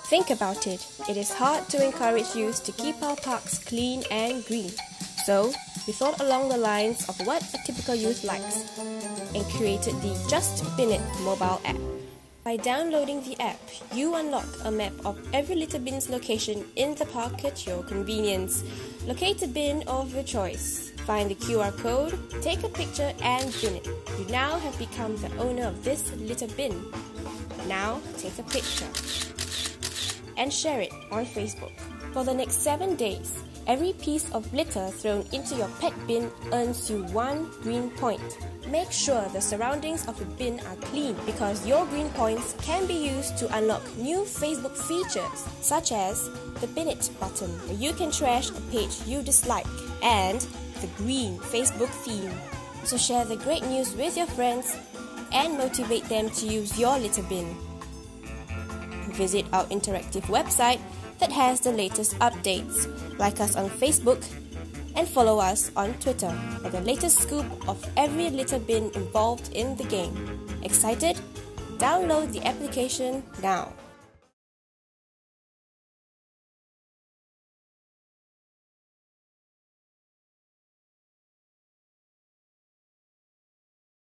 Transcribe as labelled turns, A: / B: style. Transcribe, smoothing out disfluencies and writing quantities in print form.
A: Think about it. It is hard to encourage youth to keep our parks clean and green. So, we thought along the lines of what a typical youth likes and created the Just Bin It mobile app. By downloading the app, you unlock a map of every litter bin's location in the park at your convenience. Locate a bin of your choice. Find the QR code, take a picture and bin it. You now have become the owner of this litter bin. Now, take a picture and share it on Facebook. For the next 7 days, every piece of litter thrown into your pet bin earns you 1 green point. Make sure the surroundings of the bin are clean because your green points can be used to unlock new Facebook features such as the Bin It button where you can trash a page you dislike and the green Facebook theme. So share the great news with your friends and motivate them to use your litter bin. Visit our interactive website that has the latest updates. Like us on Facebook and follow us on Twitter for the latest scoop of every litter bin involved in the game. Excited? Download the application now.